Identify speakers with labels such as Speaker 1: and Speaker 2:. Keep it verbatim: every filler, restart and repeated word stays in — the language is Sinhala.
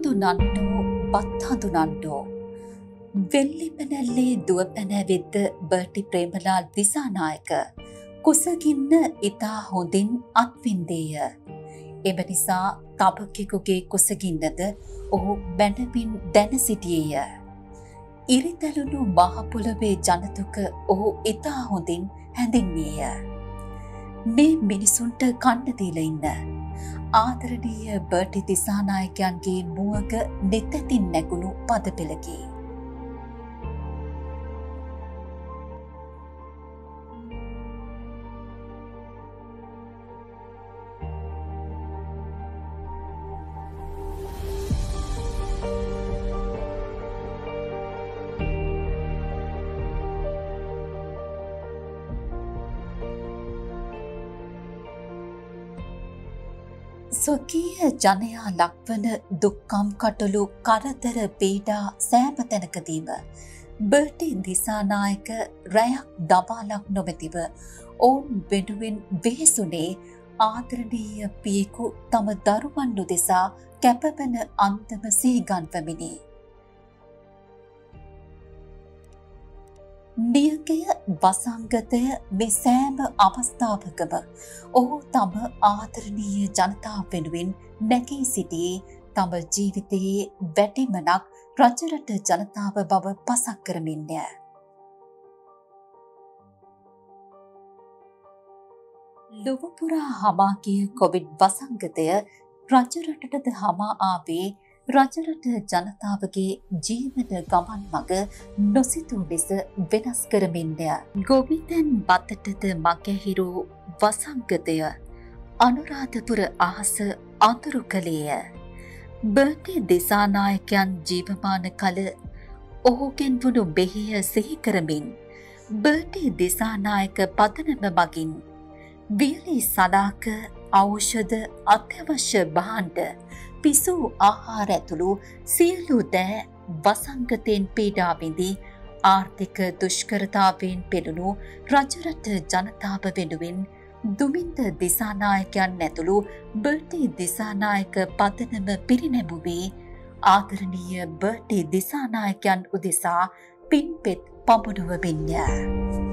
Speaker 1: හඳුනන්නෝ බත් හඳුනන්නෝ වෙල්ලි පැනැල්ලේ දුව පැනැවිද්ද බර්ටි ප්‍රේමලාල් දිසානායක කුසගින්න ඉතා හොඳින් අත්වින්දේය. එම නිසා තබකෙකුගේ කුසගින්නද ඔහු බැනමින් දැන සිටියේය. ඉරිතැලුණු මහපොළොවේ ජනතුක ඔහු ඉතා හොඳින් හැඳින්නේය. මේ මිනිසුන්ට කන්න දීලා ඉන්න. ආදරණීය බර්ටි දිසානායකයන්ගේ මුවග නෙතැතින් නැගුණු පදපෙළකි. ස්වකීය ජනයා ලක්වන දුක්කම් කටළු කරදර පීඩා සෑම තැනකදීම බර්ටි දිසානායක රැයක් දවාලක් නොමැතිව ඔවුන් වෙනුවෙන් වෙහෙසුනේ ආදරණීය පියෙකු තම දරුවන් උදෙසා කැපවන අන්තම සිහිගන්වමිනි. නියකය වසංගතය මේ සෑම අවස්ථාවකම ඔහු තම ආදරණීය ජනතාව වෙනුවෙන් නැගී සිටියේ තම ජීවිතයේ වැටිමනක් රජරට ජනතාව බව පසක් කරමින්ය. ලොවපුරා හමා ගිය කොවිඩ් වසංගතය රජරටටද හමා ආවේ රජරට ජනතාවගේ ජීවන ගමන් මඟ නොසිතූ ලෙස වෙනස් කරමින්ය. ගොවිතැන් බතටද මගැහිරු වසංගතය අනුරාධපුර අහස අඳුරු කළේය. බර්ටි දිසානායකයන් ජීවමාන කල ඔහුගෙන් වුණු බෙහෙය සිහි කරමින් බර්ටි දිසානායක පදනම මගින් වියලි සලාක ඖෂධ අත්‍යවශ්‍ය භාණ්ඩ පිසු ආහාර ඇතුළු සියලු දෑ වසංගතයෙන් පීඩා විඳි ආර්ථික දුෂ්කරතාවයෙන් පෙළුණු රජරට ජනතාව වෙනුවෙන් දුමින්ද දිසානායකයන් ඇතුළු බර්ටි දිසානායක පදනම පිරිනැමුවේ ආදරණීය බර්ටි දිසානායකයන් උදෙසා පින්පෙත් පමුණුවමින්ය.